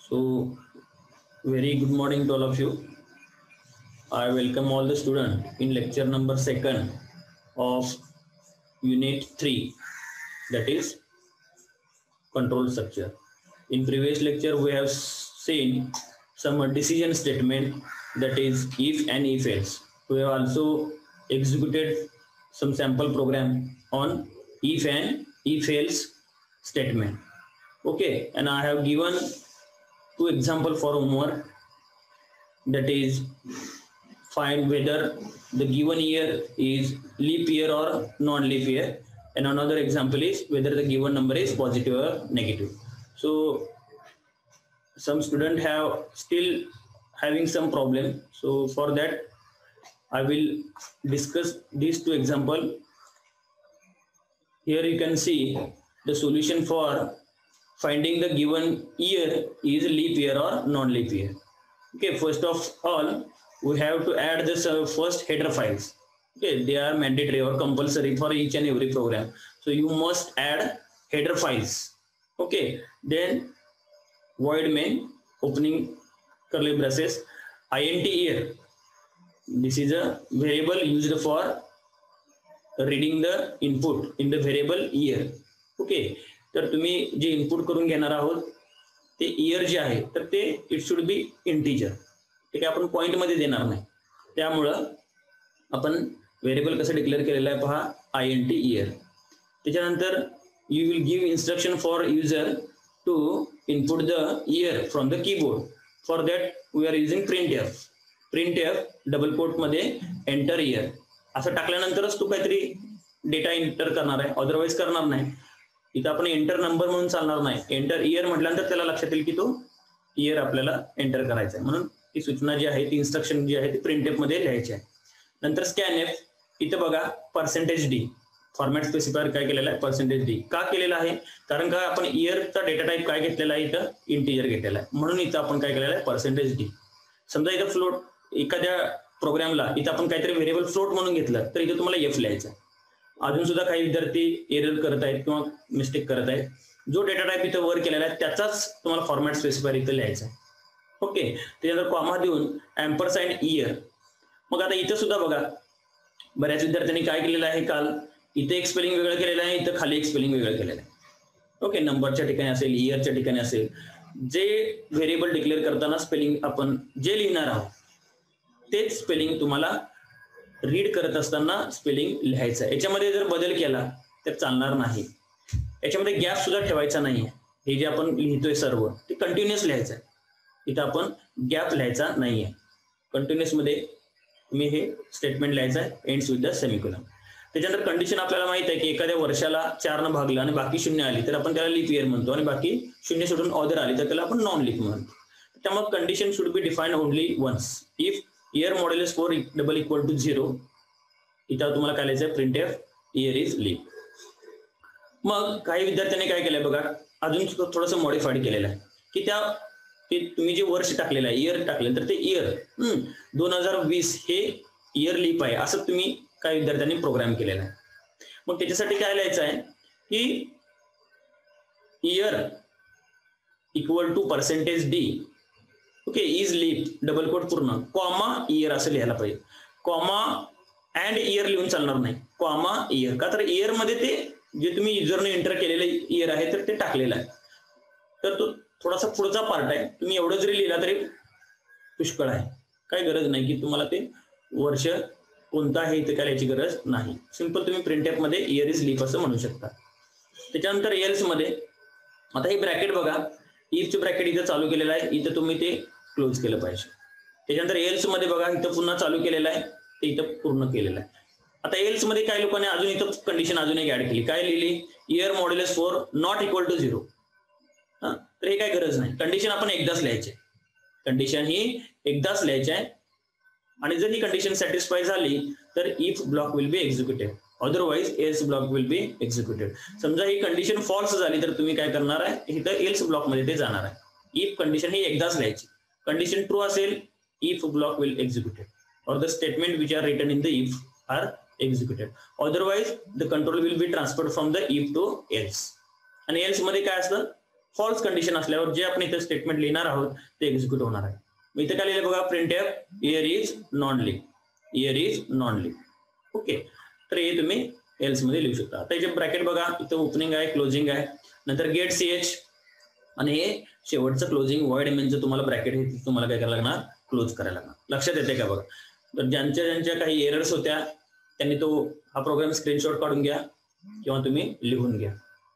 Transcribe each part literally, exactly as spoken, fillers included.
So, very good morning to all of you. I welcome all the students in lecture number second of unit three, that is control structure. In previous lecture, we have seen some decision statement, that is if and if else. We have also executed some sample program on if and if else statement. Okay, and I have given two example for homework, that is find whether the given year is leap year or non-leap year, and another example is whether the given number is positive or negative. So some students have still having some problem, so for that I will discuss these two example. Here you can see the solution for finding the given year is leap year or non-leap year. Okay, first of all, we have to add this uh, first header files. Okay, they are mandatory or compulsory for each and every program. So you must add header files. Okay, then void main opening curly braces int year. This is a variable used for reading the input in the variable year. Okay, तर तुम्ही जे input करून घेणार आहोत ते year जे आहे तर ते इट शुड बी इंटिजर. ठीक आहे, आपण पॉइंट मध्ये देणार नाही, त्यामुळं आपण व्हेरिएबल कसं डिक्लेअर केलेलं आहे पहा, आय एन टी इयर. त्याच्यानंतर you will give instruction for user to input the year from the keyboard. For that we are using print F. Print F double quote मध्ये एंटर इयर असं टाकल्यानंतरच तू काहीतरी data enter करणार आहे, otherwise करणार नाही. इथं आपण एंटर नंबर म्हणून चालणार नाही, एंटर इयर म्हटल्यानंतर त्याला लक्षात येईल की तो इयर आपल्याला एंटर करायचा आहे, म्हणून ती सूचना जी आहे ती इन्स्ट्रक्शन जी आहे ती प्रिंट एफ मध्ये लिहायची आहे. नंतर स्कॅन एफ, इथं बघा पर्सेंटेज डी फॉर्मॅट स्पेसिफायर काय केलेला आहे, पर्सेंटेज डी का केलेला आहे, कारण का आपण इयरचा डेटा टाईप काय घेतलेला आहे, इथं इंटिजर घेतलेला आहे, म्हणून इथं आपण काय केलेलं आहे पर्सेंटेज डी. समजा इथं फ्लोट एखाद्या प्रोग्रामला इथं आपण काहीतरी व्हेरिएबल फ्लोट म्हणून घेतलं तर इथं तुम्हाला एफ लिहायचं आहे. अजून सुद्धा काही विद्यार्थी एरर करत आहेत किंवा मिस्टेक करत आहेत. जो डेटा टाईप इथं वर केलेला आहे त्याचाच तुम्हाला फॉर्मॅट स्पेसिफायर इथं लिहायचा आहे. ओके, त्याच्यानंतर कॉमा देऊन एम्परसाइंड इयर. मग आता इथं सुद्धा बघा बऱ्याच विद्यार्थ्यांनी काय केलेलं आहे, काल इथे एक स्पेलिंग वेगळं केलेलं आहे, इथं खाली एक स्पेलिंग वेगळं केलेलं आहे. ओके, नंबरच्या ठिकाणी असेल, इयरच्या ठिकाणी असेल, जे व्हेरिएबल डिक्लेअर करताना स्पेलिंग आपण जे लिहिणार आहोत तेच स्पेलिंग तुम्हाला रीड करत असताना स्पेलिंग लिहायचं आहे. याच्यामध्ये जर बदल केला तर चालणार नाही. याच्यामध्ये गॅप सुद्धा ठेवायचा नाही. हे जे आपण लिहितोय सर्व ते कंटिन्युअस लिहायचं आहे, इथं आपण गॅप लिहायचा नाहीये. कंटिन्युअस मध्ये तुम्ही हे स्टेटमेंट लिहायचं आहे, एंड्स विथ द सेमिकोलॉन. त्याच्यानंतर कंडिशन आपल्याला माहित आहे की एखाद्या वर्षाला चार न भागलं आणि बाकी शून्य आली तर आपण त्याला लीप इयर म्हणतो, आणि बाकी शून्य सोडून ऑदर आली तर त्याला आपण नॉन लीप म्हणतो. त्यामुळे condition should be defined only once. If year modulus four double equal to zero, इथं तुम्हाला काय लिहायचं, print F year is leap. मग काही विद्यार्थ्यांनी काय केलंय बघा, अजून थोडंसं मॉडिफाईड केलेलं आहे की त्या ते तुम्ही जे वर्ष टाकलेलं आहे इयर टाकले तर ते इयर दोन हजार वीस हे इयर लीप आहे असं तुम्ही काही विद्यार्थ्यांनी प्रोग्राम केलेला आहे. मग त्याच्यासाठी काय लिहायचं आहे की year equal to percentage d, okay, is leap double quote पूर्ण कॉमा इयर असं लिहायला पाहिजे. कॉमा अँड इयर लिहून चालणार नाही, कॉमा इयर. का तर इयर मध्ये ते जे तुम्ही युजरने एंटर केलेलं इयर आहे तर ते टाकलेलं आहे, तर तो थोडासा पुढचा पार्ट आहे. तुम्ही एवढं जरी लिहिला तरी पुष्कळ आहे, काय गरज नाही की तुम्हाला ते वर्ष कोणतं आहे इथे काय याची गरज नाही. सिंपल तुम्ही प्रिंट एफ मध्ये इयर इज लीप असं म्हणू शकता. त्याच्यानंतर एल्स मध्ये आता हे ब्रॅकेट बघा, इफचं ब्रॅकेट इथं चालू केलेलं आहे, इथं तुम्ही ते क्लोज केलं पाहिजे. त्याच्यानंतर एल्स मध्ये बघा इथं पुन्हा चालू केलेलं आहे, ते इथं पूर्ण केलेलं आहे. आता एल्स मध्ये काही लोकांनी अजून इथं कंडिशन अजून एक ऍड केली, काय लिहिली, year modulus four not equal to zero. हा, तर हे काय गरज नाही, कंडिशन आपण एकदाच लिहायचे, कंडिशन ही एकदाच लिहायची आहे. आणि जर ही कंडिशन सॅटिस्फाय झाली तर if block will be executed, otherwise else block will be executed. समजा ही कंडिशन फॉल्स झाली तर तुम्ही काय करणार आहे, इथं एल्स ब्लॉक मध्ये ते जाणार आहे. इफ कंडिशन ही एकदाच लिहायची, कंडिशन ट्रू असेल if block will executed, or the statement which are written in the if are executed. Otherwise the control will be transferred from the if to else. आणि else मध्ये काय असतं, false condition असल्यावर जे आपण इथे statement लिहिणार आहोत ते एक्झिक्यूट होणार आहे. मी इथे काय लिहिलं बघा, printf year is non leaf, year is non leaf. Okay, तर हे तुम्ही एल्स मध्ये लिहू शकता. आता याचे ब्रॅकेट बघा, इथे ओपनिंग आहे, क्लोजिंग आहे, नंतर गेट सीएच आणि हे शेवटचं क्लोजिंग वॉइड मेनचं तुम्हाला ब्रॅकेट हे तुम्हाला काय करायला लागणार, क्लोज करायला लागणार. लक्षात येते का बघा. तर ज्यांच्या ज्यांच्या काही एरर्स होत्या त्यांनी तो हा प्रोग्राम स्क्रीनशॉट काढून घ्या किंवा तुम्ही लिहून घ्या.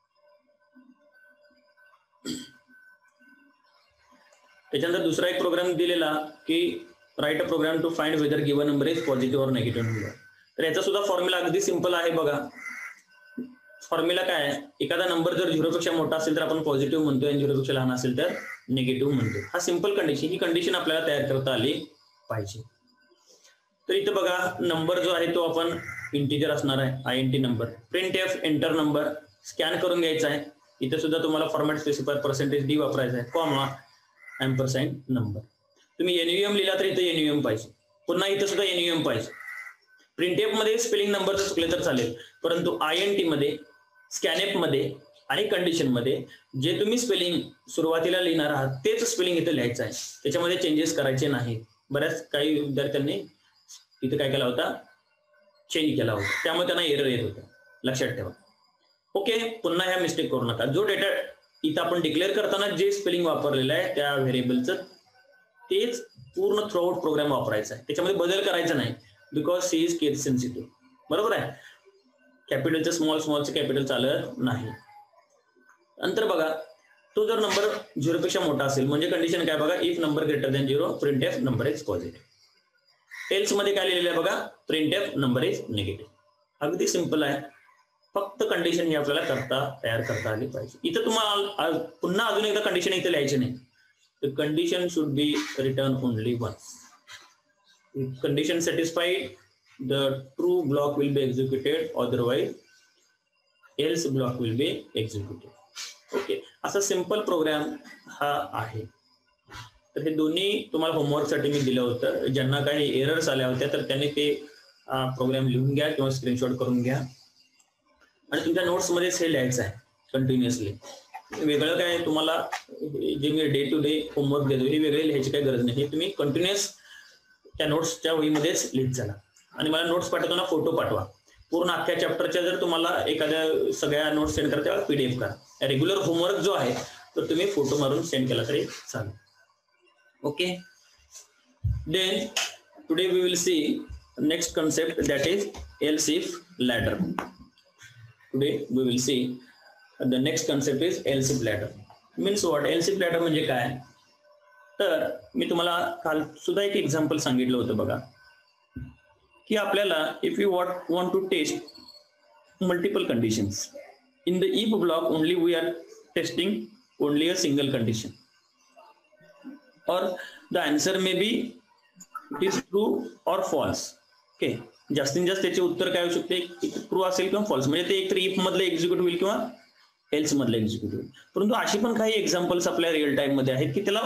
त्याच्यानंतर दुसरा एक प्रोग्राम दिलेला की write a program to find whether given number is positive or negative number. तर याचा सुद्धा फॉर्म्युला अगदी सिंपल आहे बघा. फॉर्म्युला काय आहे, एखादा नंबर जर झिरो पेक्षा मोठा असेल तर आपण पॉझिटिव्ह म्हणतोय आणि झिरो पेक्षा लहान असेल तर निगेटिव्ह म्हणतोय. हा सिंपल कंडिशन, ही कंडिशन आपल्याला तयार करता आली पाहिजे. तर इथे बघा नंबर जो आहे तो आपण इंटिजर असणार आहे, I N T number. Print F enter number scan करून घ्यायचा आहे. इथे सुद्धा तुम्हाला फॉर्मॅट स्पेसिफाय पर्सेंटेज डी वापरायचा आहे, कॉमा एम्परसँड नंबर. तुम्ही एनयूएम लिहिला तर इथे एनयूएम पाहिजे, पुन्हा इथे सुद्धा एनयूएम पाहिजे. प्रिंटएफ मध्ये स्पेलिंग नंबर चुकले तर चालेल, परंतु आय एन टी मध्ये, स्कॅनएफ मध्ये आणि कंडिशन मध्ये जे तुम्ही स्पेलिंग सुरुवातीला लिहिणार आहात तेच स्पेलिंग इथे लिहायचं आहे, त्याच्यामध्ये चेंजेस करायचे नाही. बऱ्याच काही विद्यार्थ्यांनी इथे काय केला होता, चेंज केला होता, त्यामुळे त्यांना एरर येत होतं, लक्षात ठेवा. ओके, पुन्हा ह्या मिस्टेक करू नका. जो डेटा इथं आपण डिक्लेअर करताना जे स्पेलिंग वापरलेलं आहे त्या व्हेरिएबलचं तेच पूर्ण थ्रू आउट प्रोग्राम वापरायचा आहे, त्याच्यामध्ये बदल करायचा नाही, because C is case sensitive. बरोबर आहे, कॅपिटलचं स्मॉल स्मॉलचं कॅपिटल चालत नाही. नंतर बघा, तो जर नंबर झिरो पेक्षा मोठा असेल म्हणजे कंडिशन काय बघा, if number greater than zero print f number is positive. Else मध्ये काय लिहिलेलं आहे बघा, print f number is negative. अगदी सिंपल आहे, फक्त कंडिशन ही आपल्याला करता तयार करता आली पाहिजे. इथं तुम्हाला पुन्हा अजून एकदा कंडिशन इथे लिहायची नाही. The condition should be return only once. If condition satisfied the true block will be executed, otherwise else block will be executed. Okay, असा सिंपल प्रोग्राम हा आहे. तर हे दोन्ही तुम्हाला होमवर्कसाठी मी दिलं होतं. ज्यांना काही एरर्स आल्या होत्या तर त्यांनी ते प्रोग्राम लिहून घ्या किंवा स्क्रीनशॉट करून घ्या आणि तुमच्या नोट्समध्येच हे लिहायचं आहे कंटिन्युअसली. वेगळं काय तुम्हाला जे मी डे टू डे होमवर्क देतो हे वेगळे लिहायची काही गरज नाही, हे तुम्ही कंटिन्युअस त्या नोट्सच्या वहीमध्येच लिहित चला. आणि मला नोट्स पाठवताना फोटो पाठवा. पूर्ण अख्ख्या चॅप्टरच्या जर तुम्हाला एखाद्या सगळ्या नोट्स सेंड करता पीडीएफ करा. रेग्युलर होमवर्क जो आहे तो तुम्ही फोटो मारून सेंड केला तरी चालेल. Okay, then today we will see next concept that is else if ladder. Today we will see the next concept is else if ladder. Means what? Else if ladder म्हणजे काय? तर मी तुम्हाला काल सुद्धा एक एक्झाम्पल सांगितलं होतं बघा, की आपल्याला if you want want to test multiple conditions in the if block only we are testing only a single condition or the answer may be it is true or false. Okay, जास्तीत जास्त त्याचे उत्तर काय होऊ शकते, true असेल किंवा false, म्हणजे ते एकतर इफ मधलं एक्झिक्यूट होईल किंवा एल्स मधलं एक्झिक्यूट होईल. परंतु अशी पण काही एक्झाम्पल्स आपल्या रिअल टाइम मध्ये आहेत की त्याला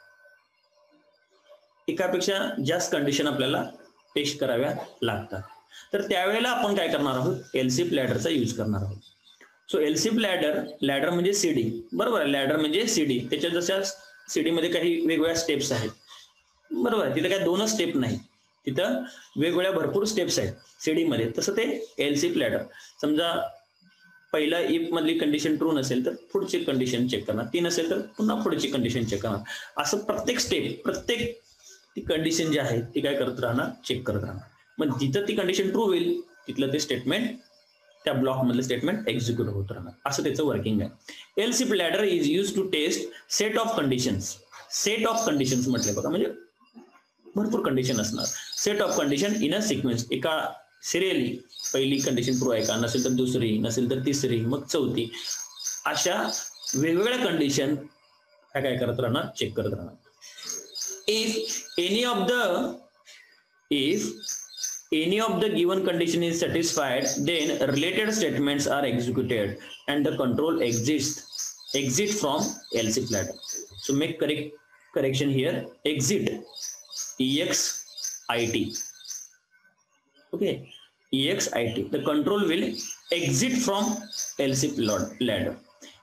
एकापेक्षा जास्त कंडिशन आपल्याला टेस्ट कराव्या लागतात. तर त्यावेळेला आपण काय करणार आहोत, एल्स इफ लॅडरचा यूज करणार आहोत. So else if ladder, ladder म्हणजे सीडी, बरोबर आहे, लॅडर म्हणजे सीडी. त्याच्या जशा सीडी मध्ये काही वेगवेगळ्या स्टेप्स आहेत, बरोबर आहे, तिथे काय दोनच स्टेप नाही, तिथं वेगवेगळ्या भरपूर स्टेप्स आहेत सीडी मध्ये. तसं ते एल्स इफ लॅडर, समजा पहिला इफ मधली कंडिशन ट्रू नसेल तर पुढची कंडिशन चेक करणार, ती नसेल तर पुन्हा पुढची कंडिशन चेक करणार. असं प्रत्येक स्टेप, प्रत्येक ती कंडिशन जी आहे ती काय करत राहणार, चेक करत राहणार. मग जिथं ती कंडिशन ट्रू होईल तिथलं ते स्टेटमेंट, त्या ब्लॉक मधलं स्टेटमेंट एक्झिक्यूट होत राहणार. असं त्याचं वर्किंग आहे. Else if ladder is use to test set of conditions. Set of conditions म्हटले बघा, म्हणजे भरपूर कंडिशन असणार. Set of condition in a sequence, एका सिरियली पहिली कंडिशन ट्रू आहे का, नसेल तर दुसरी, नसेल तर तिसरी, मग चौथी, अशा वेगवेगळ्या कंडिशन काय काय करत राहणार, चेक करत राहणार. If any of the if any of the given condition is satisfied then related statements are executed and the control exist exit from else if ladder. So make correct correction here, exit E X I T. Okay, E X I T. The control will exit from else if ladder.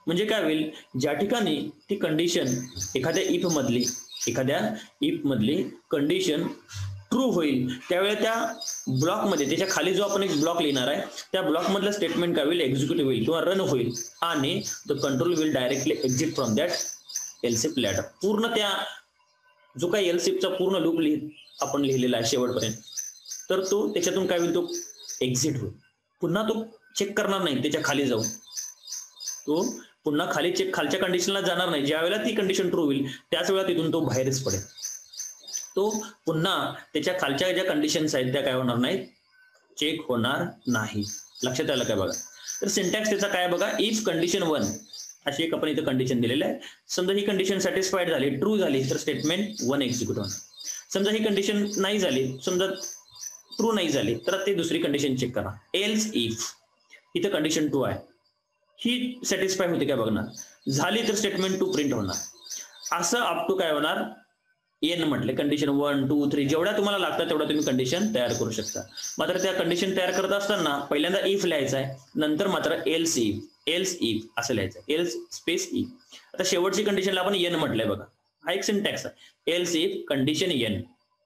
म्हणजे काय होईल, ज्या ठिकाणी ती condition एखाद्या if मधली एखाद्या if मधली कंडिशन ट्रू होईल त्यावेळेला त्या ब्लॉकमध्ये त्याच्या खाली जो आपण एक ब्लॉक लिहिणार आहे त्या ब्लॉक मधलं स्टेटमेंट काय होईल, एक्झिक्यूट होईल किंवा रन होईल आणि the control will directly exit from that else if ladder. पूर्ण त्या जो काही एल्स इफचा पूर्ण लूप लिहित आपण लिहिलेला आहे शेवटपर्यंत, तर तो त्याच्यातून काय होईल, तो एक्झिट होईल. पुन्हा तो चेक करणार नाही त्याच्या खाली जाऊन, तो पुन्हा खाली चेक खालच्या कंडिशनला जाणार नाही. ज्या वेळेला ती कंडिशन ट्रू होईल त्याच वेळेला तिथून तो बाहेरच पडेल. तो पुन्हा त्याच्या खालच्या ज्या कंडिशन्स आहेत त्या काय होणार नाहीत, चेक होणार नाही. लक्षात आलं काय बघा. तर सिंटॅक्स त्याचा काय बघा, इफ कंडिशन वन अशी एक आपण इथं कंडिशन दिलेली आहे. समजा ही कंडिशन सॅटिस्फाईड झाली, ट्रू झाली, तर स्टेटमेंट वन एक्झिक्यूट होणार. समजा ही कंडिशन नाही झाली, समजा ट्रू नाही झाली, तर ते दुसरी कंडिशन चेक करा. एल्स इफ इथं कंडिशन टू आहे, ही सॅटिस्फाय होते काय बघणार, झाली तर स्टेटमेंट टू प्रिंट होणार. असं अप टू काय होणार, एन म्हटले कंडिशन वन टू थ्री जेवढ्या तुम्हाला लागतात तेवढ्या तुम्ही कंडिशन तयार करू शकता. मात्र त्या कंडिशन तयार करत असताना पहिल्यांदा इफ लिहायचा आहे, नंतर मात्र एल्स इफ एल्स इफ असं लिहायचं, एल्स स्पेस इफ. आता शेवटची कंडिशनला आपण एन म्हटलंय बघा, हा एक सिंटॅक्स आहे. एल्स इफ कंडिशन एन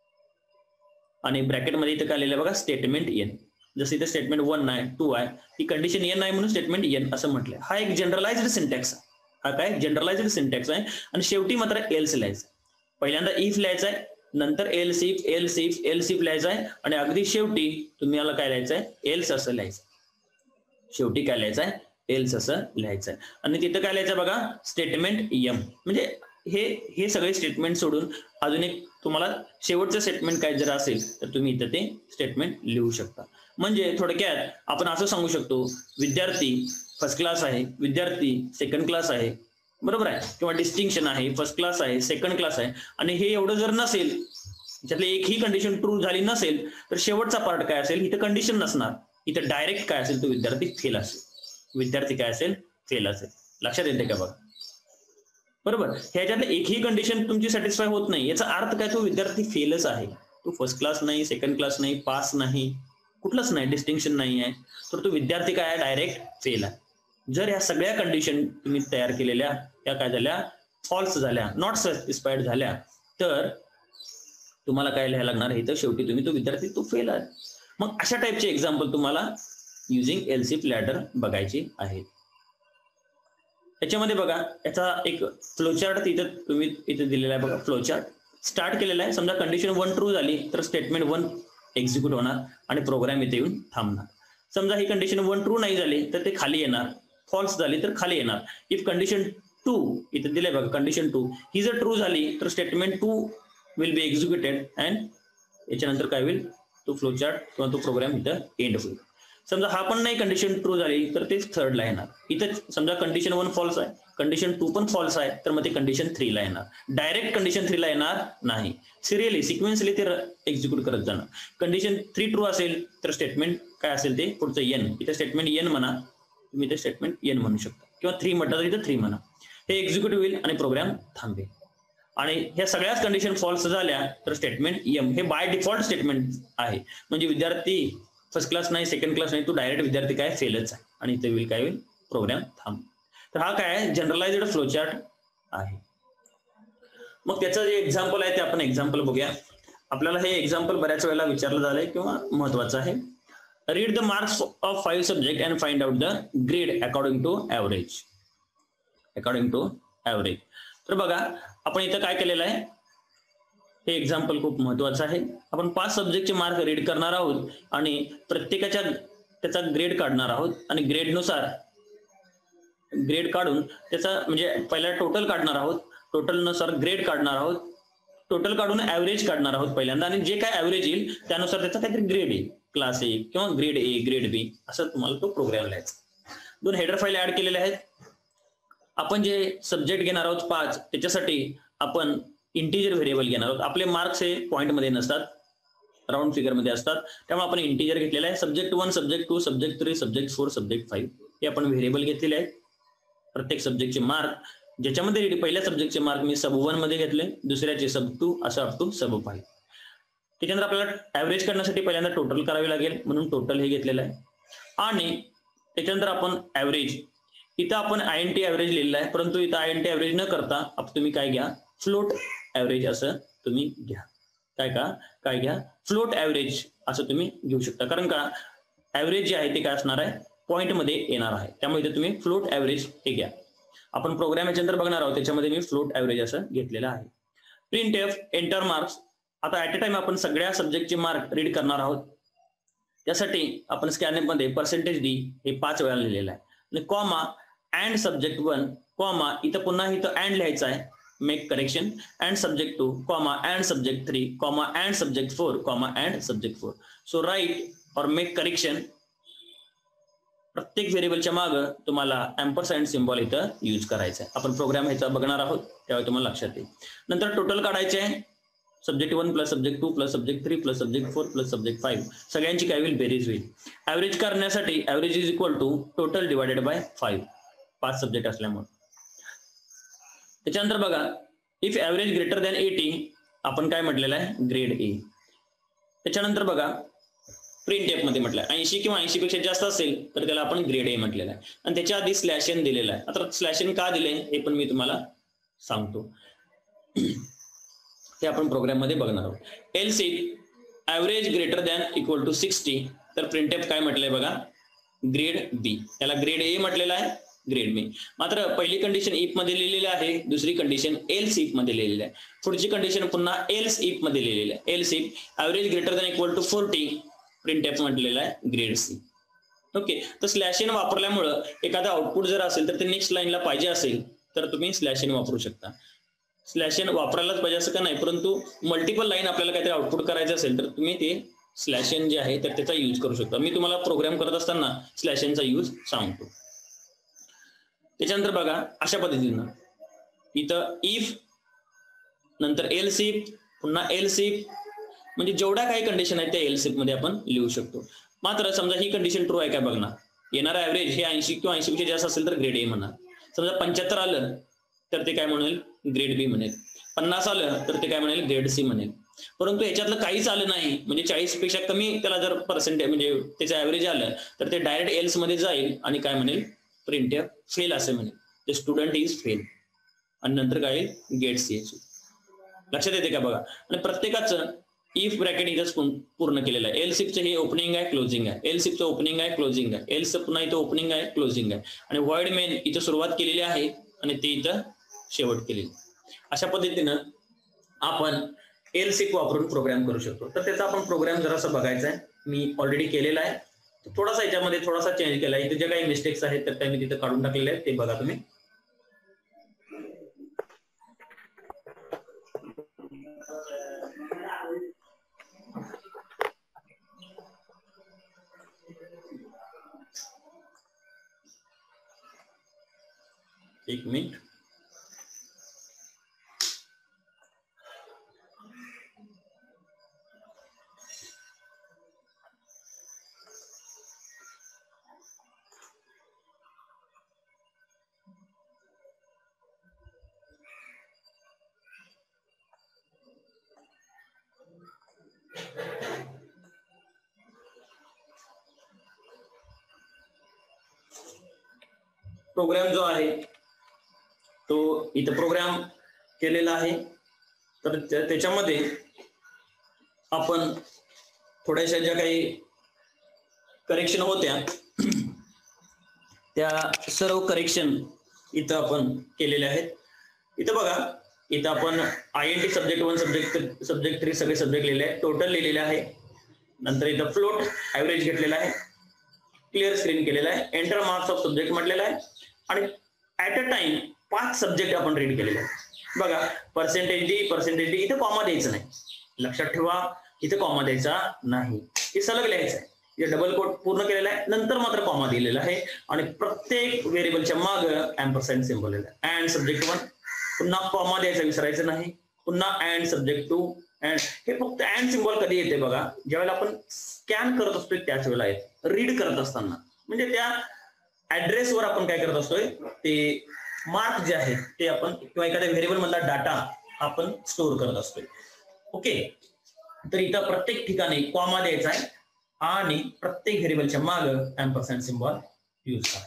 आणि ब्रॅकेटमध्ये इथं काय लिहिलं बघा, स्टेटमेंट एन. जसं इथे स्टेटमेंट वन आहे, टू आहे, ही कंडिशन एन आहे म्हणून स्टेटमेंट एन असं म्हटलंय. हा एक जनरलाइज्ड सिंटॅक्स आहे. हा काय जनरलाइज्ड सिंटॅक्स आहे. आणि शेवटी मात्र एल्स लिहायचं. पहिल्यांदा इफ लिहायचा आहे, नंतर else if else if else if लिहायचा आहे आणि अगदी शेवटी तुम्ही याला काय लिहायचं आहे, एल्स असं लिहायचं. शेवटी काय लिहायचं आहे, एल्स असं लिहायचं आहे. आणि तिथं काय लिहायचं बघा, स्टेटमेंट एम. म्हणजे हे हे सगळे स्टेटमेंट सोडून अजून एक तुम्हाला शेवटचं स्टेटमेंट काय जर असेल तर तुम्ही इथं ते स्टेटमेंट लिहू शकता. म्हणजे थोडक्यात आपण असं सांगू शकतो, विद्यार्थी फर्स्ट क्लास आहे, विद्यार्थी सेकंड क्लास आहे, बरोबर आहे, किंवा डिस्टिंक्शन आहे, फर्स्ट क्लास आहे, सेकंड क्लास आहे. आणि हे एवढं जर नसेल, त्यातली एकही कंडिशन ट्रू झाली नसेल, तर शेवटचा पार्ट काय असेल, इथं कंडिशन नसणार, इथं डायरेक्ट काय असेल, तो विद्यार्थी फेल असेल. विद्यार्थी काय असेल, फेल असेल. लक्षात येते का बघा, बरोबर. ह्याच्यातलं एकही कंडिशन तुमची सॅटिस्फाय होत नाही, याचा अर्थ काय, तो विद्यार्थी फेलच आहे. तो फर्स्ट क्लास नाही, सेकंड क्लास नाही, पास नाही, कुठलंच नाही, डिस्टिंक्शन नाही आहे, तर तो विद्यार्थी काय आहे, डायरेक्ट फेल आहे. जर या सगळ्या कंडिशन तुम्ही तयार केलेल्या त्या काय झाल्या, फॉल्स झाल्या, नॉट सॅटिस्फाईड झाल्या, तर तुम्हाला काय लिहायला लागणार आहे, तर शेवटी तुम्ही तो विद्यार्थी तो फेल आहे. मग अशा टाईपचे एक्झाम्पल तुम्हाला युजिंग एल्स इफ लॅडर बघायची आहेत. त्याच्यामध्ये बघा, याचा एक फ्लोचार्ट इथं तुम्ही इथे दिलेला आहे बघा. फ्लोचार्ट स्टार्ट केलेला आहे. समजा कंडिशन वन ट्रू झाली तर स्टेटमेंट वन एक्झिक्यूट होणार आणि प्रोग्राम इथे येऊन थांबणार. समजा ही कंडिशन वन ट्रू नाही झाली तर ते खाली येणार, फॉल्स झाली तर खाली येणार. इफ कंडिशन टू इथे दिले बघा, कंडिशन टू ही जर ट्रू झाली तर statement two will be executed and याच्यानंतर काय होईल, तो फ्लोचार्ट किंवा तो प्रोग्राम इथं एंड होईल. समजा हा पण नाही कंडिशन ट्रू झाली तर ते थर्डला येणार. इथं समजा कंडिशन वन फॉल्स आहे, कंडिशन टू पण फॉल्स आहे, तर मग ते कंडिशन थ्रीला येणार. डायरेक्ट कंडिशन थ्रीला येणार नाही, सिरियली सिक्वेन्सली ते एक्झिक्यूट करत जाणार. कंडिशन थ्री ट्रू असेल तर स्टेटमेंट काय असेल ते पुढचं एन, इथं स्टेटमेंट एन म्हणा, तुम्ही ते स्टेटमेंट एन म्हणू शकता, किंवा थ्री म्हटलं तर इथं थ्री म्हणा. हे एक्झिक्यूट होईल आणि प्रोग्राम थांबेल. आणि ह्या सगळ्याच कंडिशन फॉल्स झाल्या तर स्टेटमेंट एम हे बाय डिफॉल्ट स्टेटमेंट आहे. म्हणजे विद्यार्थी फर्स्ट क्लास नाही, सेकंड क्लास नाही, तो डायरेक्ट विद्यार्थी काय फेलच आहे आणि इथे होईल काय होईल, प्रोग्राम थांब. तर हा काय जनरलाइज्ड फ्लोचार्ट आहे. मग त्याचं जे एक्झाम्पल आहे ते आपण एक्झाम्पल बघूया. आपल्याला हे एक्झाम्पल बऱ्याच वेळेला विचारलं झालंय किंवा महत्वाचं आहे. Read the marks of five subject and find out the grade according to average. According to average. तर बघा, आपण इथं काय केलेलं आहे, हे एक्झाम्पल खूप महत्वाचं आहे. आपण पाच सब्जेक्टचे मार्क रीड करणार आहोत आणि प्रत्येकाच्या त्याचा ग्रेड काढणार आहोत आणि ग्रेडनुसार ग्रेड काढून त्याचा म्हणजे पहिला टोटल काढणार आहोत, टोटल नुसार ग्रेड काढणार आहोत, टोटल काढून ऍव्हरेज काढणार आहोत पहिल्यांदा, आणि जे काय ऍव्हरेज येईल त्यानुसार त्याचा काहीतरी ग्रेड येईल, क्लास ए किंवा ग्रेड ए ग्रेड बी असं तुम्हाला तो प्रोग्राम लिहायचा. दोन हेडर फाईल ऍड केलेले आहेत. आपण जे सब्जेक्ट घेणार आहोत पाच, त्याच्यासाठी आपण इंटिजर व्हेरिएबल घेणार आहोत. आपले मार्क्स हे पॉईंट मध्ये नसतात, राऊंड फिगर मध्ये असतात, त्यामुळे आपण इंटिजर घेतलेला आहे. Subject one, subject two, subject three, subject four, subject five हे आपण व्हेरिएबल घेतलेले आहेत. प्रत्येक सब्जेक्टचे मार्क, ज्याच्यामध्ये पहिल्या सब्जेक्टचे मार्क मी सब वन मध्ये घेतले, दुसऱ्याचे सब टू, असं अप टू सब फाईव्ह. त्याच्यानंतर आपल्याला ऍव्हरेज करण्यासाठी पहिल्यांदा टोटल करावे लागेल, म्हणून टोटल हे घेतलेलं आहे. आणि त्याच्यानंतर आपण ऍव्हरेज इथं आपण आय एन टी ऍव्हरेज लिहिलेलं आहे, परंतु इथं आय एन टी ऍव्हरेज न करता तुम्ही काय घ्या, फ्लोट ऍव्हरेज असं तुम्ही घ्या. काय का काय घ्या, फ्लोट ऍव्हरेज असं तुम्ही घेऊ शकता. कारण का ऍव्हरेज जे आहे ते काय असणार आहे, पॉइंट मध्ये येणार आहे. त्यामुळे इथे तुम्ही फ्लोट ऍव्हरेज हे घ्या. आपण प्रोग्राम याच्यानंतर बघणार आहोत, त्याच्यामध्ये मी फ्लोट ऍव्हरेज असं घेतलेलं आहे. Print F enter marks. आता ऍट अ टाइम आपण सगळ्या सब्जेक्टचे मार्क रीड करणार आहोत. त्यासाठी आपण स्कॅनर मध्ये पर्सेंटेज डी हे पाच वेळा लिहिलेलं आहे. आणि comma and subject one comma इथं पुन्हा इथं अँड लिहायचं आहे, make correction and subject two comma and subject three comma and subject four comma and subject four. So right or make correction. प्रत्येक व्हेरिएबलच्या मागे तुम्हाला अँपरसँड सिम्बॉल इथं यूज करायचा आहे. आपण प्रोग्राम ह्याचा बघणार आहोत, त्यावेळी तुम्हाला लक्षात येईल. नंतर टोटल काढायचे आहे, subject one plus subject two plus subject three plus subject four plus subject five सगळ्यांची काय होईल, बेरीज होईल. ऍव्हरेज करण्यासाठी average is equal to total divided by five, पाच सब्जेक्ट असल्यामुळे. त्याच्यानंतर बघा, if average greater than eighty आपण काय म्हटलेलं आहे, ग्रेड ए. त्याच्यानंतर बघा प्रिंट एफ मध्ये म्हटलं ऐंशी किंवा ऐंशी पेक्षा जास्त असेल तर त्याला आपण ग्रेड ए म्हटलेलं आहे. आणि त्याच्या आधी स्लॅश एन दिलेला आहे. आता स्लॅश एन का दिले हे पण मी तुम्हाला सांगतो, ते आपण प्रोग्राम मध्ये बघणार आहोत. Else if average greater than equal to sixty तर प्रिंट एफ काय म्हटलंय बघा, ग्रेड बी. त्याला ग्रेड ए म्हटलेला आहे, ग्रेड बी. मात्र पहिली कंडिशन इफ मध्ये लिहिलेली आहे, दुसरी कंडिशन एल्स इफ मध्ये लिहिलेली आहे, पुढची कंडिशन पुन्हा एल्स इफ मध्ये लिहिलेली आहे. Else if average greater than equal to forty print f म्हटलेला आहे, ग्रेड सी. ओके, तर स्लॅश एन वापरल्यामुळे एखादा आउटपुट जर असेल तर ते नेक्स्ट लाईनला पाहिजे असेल तर तुम्ही स्लॅश एन वापरू शकता. स्लॅश एन वापरायलाच पाहिजे असं का नाही, परंतु मल्टिपल लाईन आपल्याला काहीतरी आउटपुट करायचं असेल तर तुम्ही ते स्लॅश एन जे आहे तर त्याचा यूज करू शकता. मी तुम्हाला प्रोग्राम करत असताना स्लॅश एनचा यूज सांगतो. त्याच्यानंतर बघा अशा पद्धतीनं इथं इफ नंतर एल्स इफ पुन्हा एल्स इफ, म्हणजे जेवढ्या काही कंडिशन आहेत त्या एल्स इफ मध्ये आपण लिहू शकतो. मात्र समजा ही कंडिशन ट्रू आहे काय बघणार, येणारा ऍव्हरेज हे ऐंशी किंवा ऐंशी पेक्षा जास्त असेल तर ग्रेड ए म्हणणार. समजा पंच्याहत्तर आलं तर ते काय म्हणेल, ग्रेड बी म्हणेल. पन्नास आलं तर ते काय म्हणेल, ग्रेड सी म्हणेल. परंतु याच्यातलं काहीच आलं नाही, म्हणजे चाळीस पेक्षा कमी त्याला जर पर्सेंटेज म्हणजे त्याचं ऍव्हरेज आलं तर ते डायरेक्ट एल्स मध्ये जाईल आणि काय म्हणेल, प्रिंट एफ फेल असे म्हणेल, द स्टुडंट इज फेल. आणि नंतर काय गेट सी एच. लक्षात येते का बघा. आणि प्रत्येकाचं इफ ब्रॅकेट इथं पूर्ण केलेलं आहे. एल्सिफचं हे ओपनिंग आहे, क्लोजिंग आहे. एल्सिफचं ओपनिंग आहे, क्लोजिंग आहे. एल्स पुन्हा इथं ओपनिंग आहे, क्लोजिंग आहे. आणि व्हॉइड मेन इथं सुरुवात केलेली आहे आणि ते इथं शेवट केलेली. अशा पद्धतीनं आपण एल्सिफ वापरून प्रोग्राम करू शकतो. तर त्याचा आपण प्रोग्राम जरासा बघायचा आहे, मी ऑलरेडी केलेला आहे. थोडासा याच्यामध्ये थोडासा चेंज केला. इथे जे काही मिस्टेक्स आहेत तर त्या मी तिथे काढून टाकलेले आहेत, ते बघा तुम्ही. एक मिनिट. प्रोग्राम जो आहे तो इथं प्रोग्राम केलेला आहे. तर त्याच्यामध्ये आपण थोड्याशा ज्या काही करेक्शन होत्या त्या सर्व करेक्शन इथं आपण केलेल्या आहेत. इथं बघा, इथं आपण I N T subject one subject subject three सगळे सब्जेक्ट लिहिले आहेत, टोटल लिहिलेले आहे. नंतर इथं फ्लोट ऍव्हरेज घेतलेला आहे, क्लिअर स्क्रीन केलेला आहे, एंटर मार्क्स ऑफ सब्जेक्ट म्हटलेला आहे आणि ऍट अ टाइम पाच सब्जेक्ट आपण रीड केलेले आहेत. बघा पर्सेंटेज डी पर्सेंटेज डी इथं कॉमा द्यायचं नाही, लक्षात ठेवा इथं कॉमा द्यायचा नाही, हे सलग लिहायचं आहे. डबल कोट पूर्ण केलेला आहे, नंतर मात्र कॉमा दिलेला आहे आणि प्रत्येक व्हेरिएबलच्या माग अँपरसँड सिम्बॉल आहे. अँड सब्जेक्ट वन पुन्हा कॉमा द्यायचा विसरायचं नाही, पुन्हा अँड सब्जेक्ट टू अँड. हे फक्त अँड सिम्बॉल कधी येते बघा, ज्यावेळेला आपण स्कॅन करत असतोय त्याच वेळेला येते, रीड करत असताना. म्हणजे त्या ऍड्रेसवर आपण काय करत असतोय, ते मार्क जे आहे ते आपण किंवा एखाद्या व्हेरिएबल मधला डाटा आपण स्टोअर करत असतोय. ओके, तर इथं प्रत्येक ठिकाणी कॉमा द्यायचा आहे आणि प्रत्येक व्हेरिएबलच्या माग अँपरसँड सिम्बॉल यूज करायचा.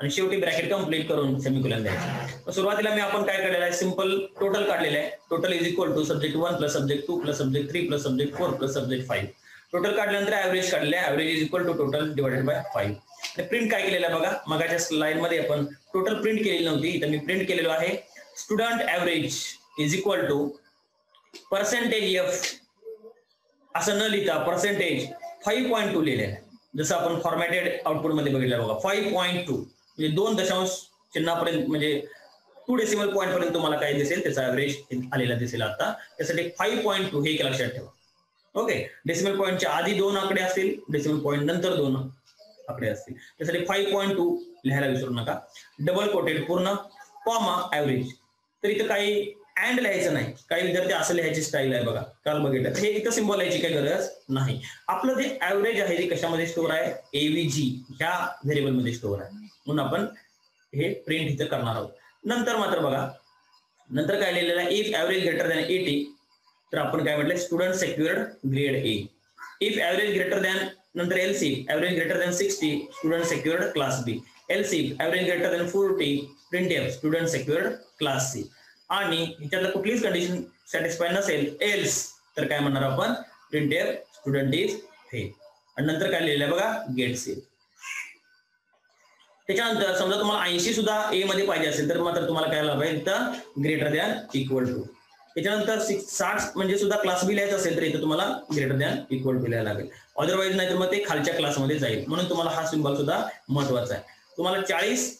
आणि शेवटी ब्रॅकेट कंप्लीट करून सेमिकोलॉन द्यायचं. सुरुवातीला मी आपण काय केलेलं आहे, सिंपल टोटल काढलेलं आहे. Total is equal to subject one plus subject two plus subject three plus subject four plus subject five. Total काढल्यानंतर ऍव्हरेज काढले, average is equal to total divided by five. आणि प्रिंट काय केलेलं आहे बघा, मगाच्या slide मध्ये आपण टोटल प्रिंट केलेली नव्हती, इथं मी प्रिंट केलेलो आहे. Student average is equal to percentage F असं न लिहिता पर्सेंटेज फाईव्ह पॉईंट टू लिहिलेलं आहे. जसं आपण फॉर्मॅटेड आउटपुट मध्ये बघितलं बघा, फाईव्ह पॉईंट टू म्हणजे दोन दशांश चिन्हापर्यंत म्हणजे टू डेसिमल पॉईंट पर्यंत तुम्हाला काय दिसेल, त्याचा ऍव्हरेज आलेला दिसेल. आता त्यासाठी फाईव्ह पॉईंट टू हे एक लक्षात ठेवा. ओके, डेसिमल पॉईंटच्या आधी दोन आकडे असतील, डेसिमल पॉईंट नंतर दोन आकडे असतील, त्यासाठी फाईव्ह पॉईंट टू लिहायला विसरू नका. डबल कोटेड पूर्ण कॉमा ऍव्हरेज. तर इथं काही अँड लिहायचं नाही, काही विद्यार्थी असं लिहायची स्टाईल आहे बघा, काल बघितलं. हे इथं सिम्बॉल लिहायची काही गरज नाही. आपलं जे ऍव्हरेज आहे ते कशामध्ये स्टोअर आहे, एव्हीजी ह्या व्हेरिएबल मध्ये स्टोअर आहे, म्हणून आपण हे प्रिंट इथं करणार आहोत. नंतर मात्र बघा, नंतर काय लिहिलेलं आहे, if average greater than eighty, तर आपण काय म्हटलं, student secured grade A. If average greater than, नंतर else if average greater than sixty, student secured class B. Else if average greater than forty, print F student secured class C. आणि ह्याच्यातलं कुठलीच condition satisfy नसेल else, तर काय म्हणणार आपण, print F student is fail. आणि नंतर काय लिहिलेलं आहे बघा, गेट सेल. त्याच्यानंतर समजा तुम्हाला ऐंशी सुद्धा ए मध्ये पाहिजे असेल तर मात्र तुम्हाला काय लाभ आहे, इथं ग्रेटर दॅन इक्वल टू. त्याच्यानंतर साठ म्हणजे सुद्धा क्लास बी लिहायचं असेल तर इथं तुम्हाला ग्रेटर दॅन इक्वल टू लिहायला लागेल. अदरवाईज नाही तर मग ते खालच्या क्लासमध्ये जाईल, म्हणून तुम्हाला हा सिम्बॉल सुद्धा महत्वाचा आहे. तुम्हाला चाळीस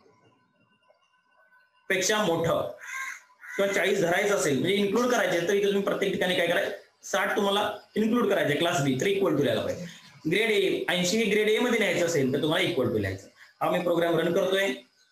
पेक्षा मोठं किंवा चाळीस धरायचं असेल म्हणजे इन्क्लूड करायचे, तर इथे तुम्ही प्रत्येक ठिकाणी काय करायचं, साठ तुम्हाला इन्क्लूड करायचे क्लास बी, तर इक्वल टू लिहायला पाहिजे. ग्रेड ए ऐंशी हे ग्रेड ए मध्ये लिहायचं असेल तर तुम्हाला इक्वल टू लिहायचं. हा मी प्रोग्राम रन करतोय.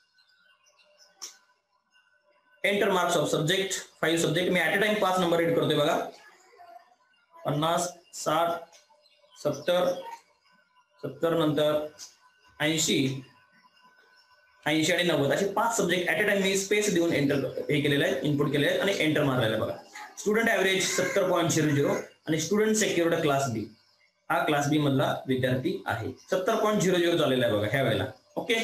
Enter marks of subject five subject. मी ऍट अ टाइम पाच नंबर रीड करतोय बघा, पन्नास, साठ, सत्तर, सत्तर नंतर ऐंशी, ऐंशी आणि नव्वद असे पाच सब्जेक्ट ऍट अ टाइम मी स्पेस देऊन एंटर हे केलेलं आहे, इनपुट केलेलं आहे आणि एंटर मारलेलं आहे बघा. स्टुडंट ऍव्हरेज सत्तर पॉईंट झिरो झिरो आणि स्टुडंट सेक्युअर्ड क्लास बी, हा क्लास बी मधला विद्यार्थी आहे. सत्तर पॉईंट झिरो झिरो झालेला आहे बघा ह्या वेळेला. ओके,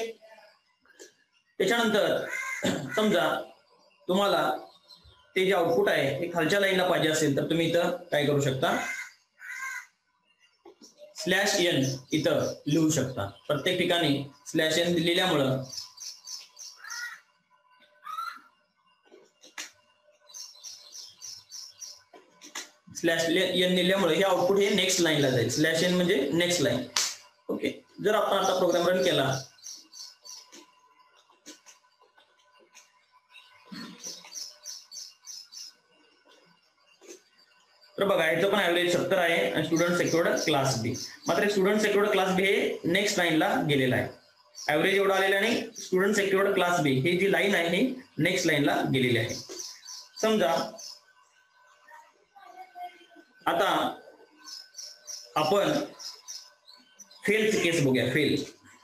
त्याच्यानंतर समजा तुम्हाला ते जे आउटपुट आहे हे खालच्या लाईनला पाहिजे असेल तर तुम्ही इथं काय करू शकता, स्लॅश एन इथं लिहू शकता. प्रत्येक ठिकाणी स्लॅश एन लिहिल्यामुळं स्लॅश एन लिहिल्यामुळे हे आउटपुट हे नेक्स्ट लाईनला जाईल. स्लॅश एन म्हणजे नेक्स्ट लाईन. ओके, जर आपण आता प्रोग्राम रन केला तर बघा इथं पण ऍव्हरेज सत्तर आहे आणि स्टुडंट सेक्युअर्ड क्लास बी. मात्र स्टुडंट सेक्युअर्ड क्लास बी हे नेक्स्ट लाईनला गेलेला आहे. ऍव्हरेज एवढा आलेला आणि स्टुडंट सेक्युअर्ड क्लास बी ही जी लाईन आहे ही नेक्स्ट लाईनला गेलेली आहे. समजा आता आपण फेलची केस बघूया. फेल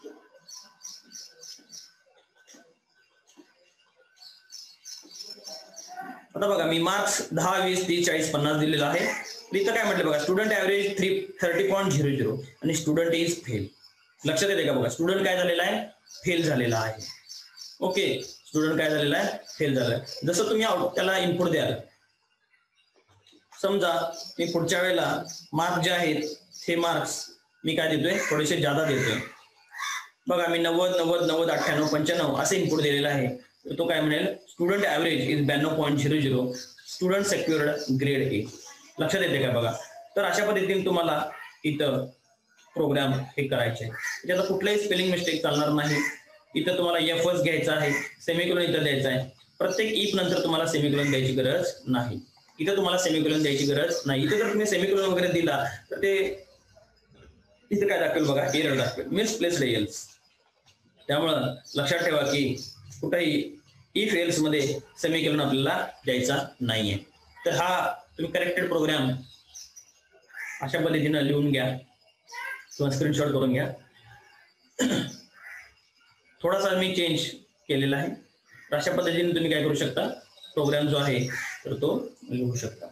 आता बघा मी मार्क्स दहा, वीस, तीस, चाळीस, पन्नास दिलेला आहे. इथं काय म्हटलं बघा, student average three thirty point zero zero आणि स्टुडंट इज फेल. लक्षात येते का बघा, स्टुडंट काय झालेला आहे, फेल झालेला आहे. ओके, स्टुडंट काय झालेला आहे, फेल झालाय. जसं तुम्ही त्याला इनपुट द्याल, समजा मी पुढच्या वेळेला मार्क्स जे आहेत हे मार्क्स मी काय देतोय, थोडेसे जादा देतोय बघा. मी नव्वद, नव्वद, नव्वद, अठ्ठ्याण्णव, पंच्याण्णव असे इनपुट दिलेला आहे. तर तो काय म्हणेल, स्टुडंट ऍव्हरेज इज ब्याण्णव point zero zero, student secured grade A. लक्षात येते का बघा. तर अशा पद्धतीने तुम्हाला इथं प्रोग्राम हे करायचे. त्याचा कुठलाही स्पेलिंग मिस्टेक चालणार नाही. इथं तुम्हाला एफच घ्यायचा आहे, सेमिकोलॉन इथं द्यायचा आहे. प्रत्येक इफ नंतर तुम्हाला सेमिकोलॉन द्यायची गरज नाही. इथं तुम्हाला सेमिकोलॉन द्यायची गरज नाही. इथं जर तुम्ही सेमिकोलॉन वगैरे दिला तर ते इथं काय दाखवेल बघा, एरर दाखवेल, मिसप्लेस्ड एल्स. त्यामुळं लक्षात ठेवा की कुठेही इफ एल्स मध्ये सेमिकोलॉन आपल्याला द्यायचा नाहीये. तर हा तुम्ही करेक्टेड प्रोग्राम अशा पद्धतीनं लिहून घ्या किंवा स्क्रीनशॉट करून घ्या. थोडासा मी चेंज केलेला आहे. अशा पद्धतीने तुम्ही काय करू शकता, प्रोग्राम जो आहे तर तो लिहू शकता.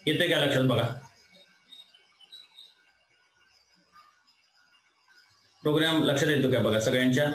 येते काय लक्षात बघा? प्रोग्राम लक्षात येतो काय बघा सगळ्यांच्या?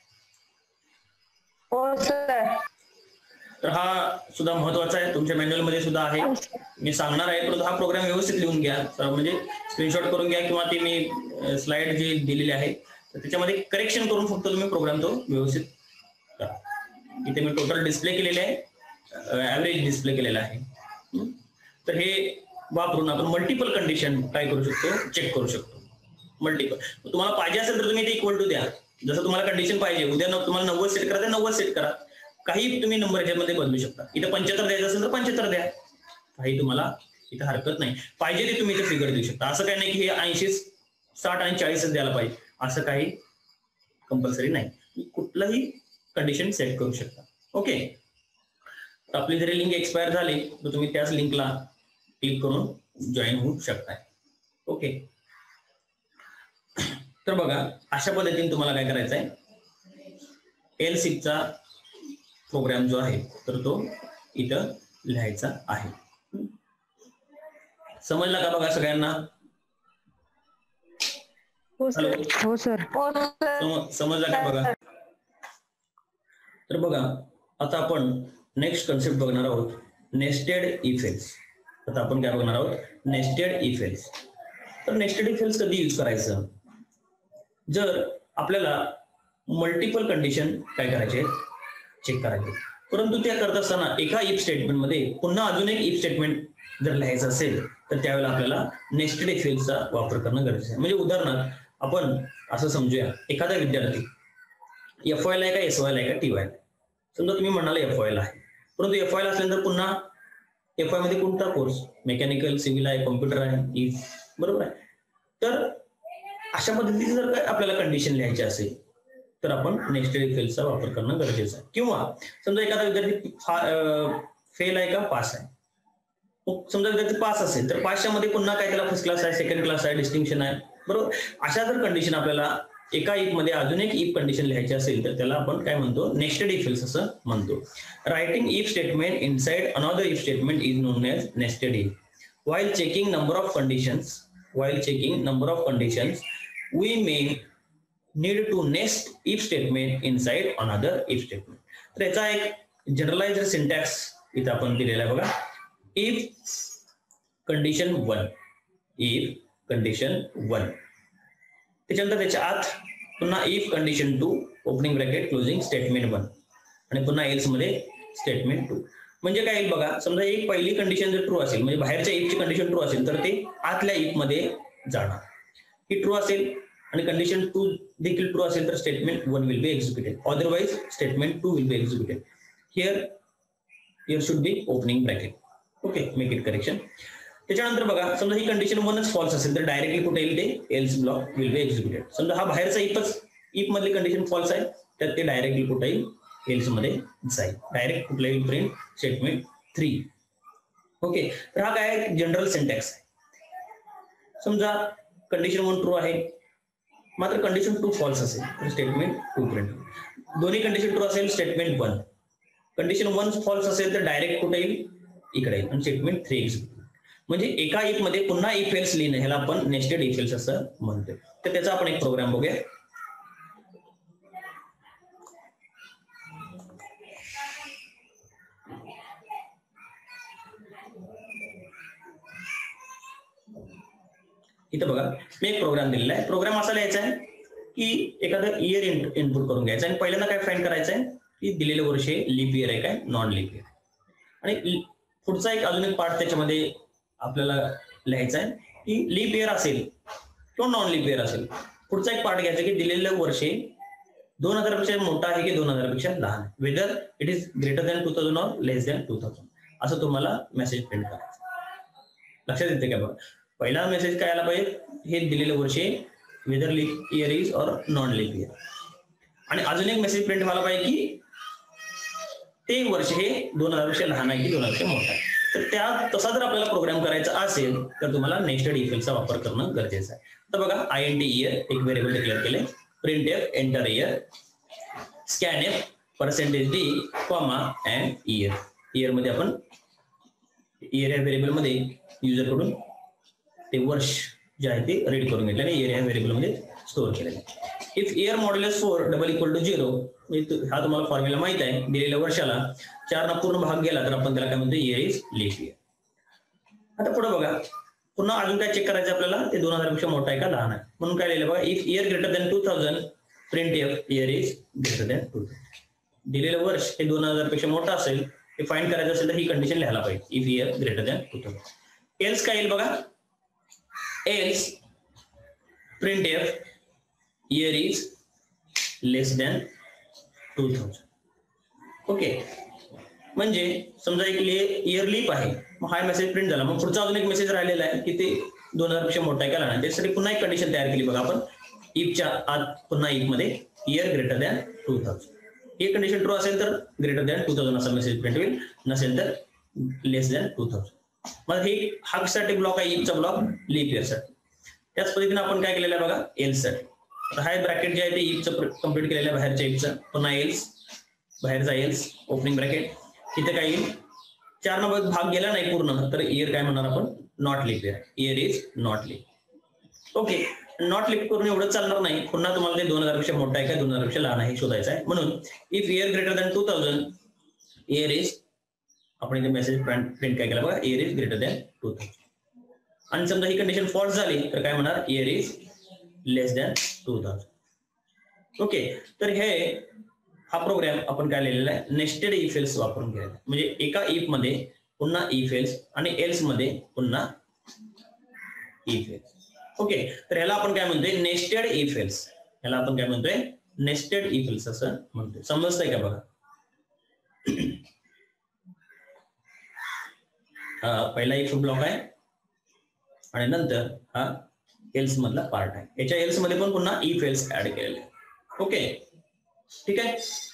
हो सर. तर हा सुद्धा महत्वाचा आहे, तुमच्या मॅन्युअल मध्ये सुद्धा आहे, मी सांगणार आहे, परंतु हा प्रोग्राम व्यवस्थित लिहून घ्या, म्हणजे स्क्रीनशॉट करून घ्या किंवा ते मी स्लाइड जी दिलेली आहे तर त्याच्यामध्ये करेक्शन करून फक्त तुम्ही प्रोग्राम तो व्यवस्थित करा. इथे मी टोटल डिस्प्ले केलेले आहे, ऍव्हरेज डिस्प्ले केलेला आहे. तर हे वापरून आपण मल्टिपल कंडिशन काय करू शकतो, चेक करू शकतो. मल्टिपल तुम्हाला पाहिजे असेल तर तुम्ही ते इक्वल टू द्या, जसं तुम्हाला कंडिशन पाहिजे, उद्या तुम्हाला नव्वद सेट करा तर नव्वद सेट करा, काही तुम्ही नंबर ह्याच्यामध्ये बदलू शकता. इथे पंच्याहत्तर द्यायचं असेल तर पंच्याहत्तर द्या, काही तुम्हाला इथे हरकत नाही. पाहिजे ते तुम्ही इथे फिगर देऊ शकता. असं काही नाही की हे ऐंशी साठ आणि चाळीसच द्यायला पाहिजे, असं काही कंपल्सरी नाही, कुठलंही कंडिशन सेट करू शकता. ओके, तर आपली जरी लिंक एक्सपायर झाली तर तुम्ही त्याच लिंकला क्लिक करून जॉईन होऊ शकताय. ओके, तर बघा अशा पद्धतीने तुम्हाला काय करायचं आहे, एलसीचा प्रोग्राम जो आहे तर तो इथं लिहायचा आहे. समजला का बघा सगळ्यांना? हो सर. हो सर. समजला का बघा? तर बघा आता आपण नेक्स्ट कन्सेप्ट बघणार आहोत, नेस्टेड इफ एल्स. आता आपण काय बघणार आहोत, नेस्टेड इफ एल्स. तर नेस्टेड इफ एल्स कधी यूज करायचं? जर आपल्याला मल्टिपल कंडिशन काय करायचे, चेक करायचे, परंतु त्या करत असताना एका इफ स्टेटमेंट मध्ये पुन्हा अजून एक इफ स्टेटमेंट जर लिहायचं असेल तर त्यावेळेला आपल्याला नेस्टेड इफ एल्सचा वापर करणं गरजेचं आहे. म्हणजे उदाहरणार्थ आपण असं समजूया, एखादा विद्यार्थी एफ वाय ला आहे का, एस वाय ला आहे का, टी वाय ला. समजा तुम्ही म्हणाला एफ वाय ला आहे, परंतु एफ वाय ला असल्यानंतर पुन्हा एफ वाय मध्ये कोणता कोर्स, मेकॅनिकल, सिव्हिल आहे, कॉम्प्युटर आहे, ई, बरोबर आहे. तर अशा पद्धतीने जर काय आपल्याला कंडिशन लिहायची असेल तर आपण नेस्टेड इफ एल्सचा वापर करणं गरजेचं आहे. किंवा समजा एखादा विद्यार्थी फेल आहे का पास आहे, समजा विद्यार्थी पास असेल तर पाचच्या मध्ये पुन्हा काय त्याला फर्स्ट क्लास आहे, सेकंड क्लास आहे, डिस्टिंक्शन आहे, बरोबर. अशा जर कंडिशन आपल्याला एका इफ मध्ये अजून एक इफ कंडिशन लिहायची असेल तर त्याला आपण काय म्हणतो, नेस्टेड इफ एल्स असं म्हणतो. Writing if statement inside another if statement is known as nested if. While checking number of conditions while checking number of conditions we may need to nest if statement inside another if statement. तर याचा एक generalised syntax इथे आपण दिलेला आहे बघा. If condition one, if condition one, त्याच्यानंतर त्याच्या आत पुन्हा if condition two, opening bracket closing statement one, आणि पुन्हा एल्स मध्ये स्टेटमेंट टू. म्हणजे काय येईल बघा, समजा एक पहिली कंडिशन जर ट्रू असेल, म्हणजे बाहेरच्या इफची कंडिशन ट्रू असेल तर ते आतल्या इफ मध्ये जाणार. ही ट्रू असेल आणि कंडिशन टू देखील ट्रू असेल तर statement one will be executed, otherwise statement two will be executed. Here here should be opening bracket. Okay, make it correction. त्याच्यानंतर बघा समजा ही कंडिशन वनच फॉल्स असेल तर डायरेक्टली कुठे येईल ते else block will be executed. समजा हा बाहेरचा इफच इफ मधली कंडिशन फॉल्स आहे तर ते डायरेक्टली कुठे येईल, एल्स मध्ये जाईल. डायरेक्ट कुठला येईल, प्रिंट स्टेटमेंट थ्री. ओके, तर हा काय जनरल सिंटॅक्स आहे. समजा कंडिशन वन ट्रू आहे मात्र कंडिशन टू फॉल्स असेल तर स्टेटमेंट टू प्रिंट. दोन्ही कंडिशन ट्रू असेल statement one, condition one false असेल तर डायरेक्ट कुठे येईल, इकडे येईल, आणि स्टेटमेंट थ्री एक्झिक्युट. म्हणजे एका इफ मध्ये पुन्हा इफ एल्स लिहिणं ह्याला आपण नेस्टेड इफ एल्स असं म्हणतोय. तर त्याचा आपण एक प्रोग्राम बघूया. इथं बघा मी एक प्रोग्राम दिलेला आहे. प्रोग्राम असा लिहायचा आहे की एखादं इयर इनपुट करून घ्यायचं आणि पहिल्यांदा काय फाइंड करायचं आहे की दिलेलं वर्ष हे लीप इयर आहे काय, नॉन लीप इयर. आणि पुढचा एक अजून एक पार्ट त्याच्यामध्ये आपल्याला लिहायचा आहे की लीप इयर असेल किंवा नॉन लीप इयर असेल. पुढचा एक पार्ट घ्यायचा की दिलेलं वर्ष दोन हजार पेक्षा मोठा आहे की दोन हजार पेक्षा लहान आहे, whether it is greater than two thousand or less than two thousand, असं तुम्हाला मेसेज प्रिंट करायचं. लक्षात येते का बघा, पहिला मेसेज काय आला पाहिजे, हे दिलेलं वर्ष whether leap year is or non leap year. आणि अजून एक मेसेज प्रिंट व्हायला पाहिजे की ते वर्ष हे दोन हजार पेक्षा लहान आहे की दोन हजार पेक्षा मोठा आहे. तर त्या तसा जर आपल्याला प्रोग्राम करायचा असेल तर तुम्हाला नेस्टेड इफ एल्सचा वापर करणं गरजेचं आहे. तर बघा आय एन टी इयर एक व्हेरिएबल डिक्लेअर केले, print F enter year, scan F percentage D comma and year. Year मध्ये आपण इयर ह्या व्हेरिएबल मध्ये युजर कडून ते वर्ष जे आहे ते रीड करून घेतले आणि इयर ह्या व्हेरिएबल मध्ये स्टोअर केलेले. If year modulus four double equal to zero, हा तुम्हाला फॉर्म्युला माहित आहे, दिलेल्या वर्षाला चार ना पूर्ण भाग गेला तर आपण त्याला काय म्हणतो, इयर इज लीप इयर. आता पुढे बघा, पुन्हा अजून काय चेक करायचं आपल्याला, ते दोन हजार पेक्षा मोठा आहे का लहान आहे. म्हणून काय लिहिलं बघा, if year greater than two thousand print F year is greater than two thousand. दिलेलं वर्ष हे दोन हजार पेक्षा मोठं असेल, हे फाइंड करायचं असेल तर ही कंडिशन लिहायला पाहिजे, if year greater than two thousand. Else काय येईल बघा, else print F year is less than two thousand. Okay, म्हणजे समजा एक इयर लीप आहे, मग हा मेसेज प्रिंट झाला, मग पुढचा अजून एक मेसेज राहिलेला आहे की ते दोन हजार पेक्षा मोठा आहे का लहान. त्यासाठी पुन्हा एक कंडिशन तयार केली बघा आपण, इफच्या आत पुन्हा इफ मध्ये year greater than two thousand. ही कंडिशन ट्रू असेल तर ग्रेटर दॅन टू थाउजंड असा मेसेज प्रिंट होईल, नसेल तर लेस दॅन टू थाउजंड. मग हे हाकसाठी ब्लॉक आहे, इफचा ब्लॉक लीप इयर साठी. त्याच पद्धतीने आपण काय केलेलं आहे बघा, एल्स साठी. आता हा ब्रॅकेट जे आहे ते इफचं कम्प्लीट केलेलं आहे, बाहेरच्या इफचं, पुन्हा एल्स, बाहेरचा एल्स, ओपनिंग ब्रॅकेट. इथे काय येईल, चार नंबर भाग गेला नाही पूर्ण तर इयर काय म्हणणार आपण, not leap year, year is not leap. Okay, not leap करून एवढं चालणार नाही, पुन्हा तुम्हाला ते दोन हजार पेक्षा मोठा आहे का दोन हजार पेक्षा लहान आहे शोधायचं आहे. म्हणून if year greater than two thousand year is, आपण इथे मेसेज प्रिंट काय केला बघा, year is greater than two thousand. आणि समजा ही कंडिशन फॉल्स झाली तर काय म्हणणार, year is less than two thousand. Okay, तर हे हा प्रोग्राम आपण काय लिहिलेला आहे, नेस्टेड इफ एल्स वापरून केलेला आहे. म्हणजे एका इफ मध्ये पुन्हा इफ एल्स आणि एल्स मध्ये पुन्हा इफ एल्स. ओके, तर ह्याला आपण काय म्हणतोय, नेस्टेड इफ एल्स. ह्याला आपण काय म्हणतोय, नेस्टेड इफ एल्स असं म्हणतोय. समजतंय का बघा. हा पहिला इफ ब्लॉक आहे आणि नंतर हा एल्स मधला पार्ट आहे. याच्या एल्स मध्ये पण पुन्हा इफ एल्स ऍड केलेले. ओके, ठीक आहे.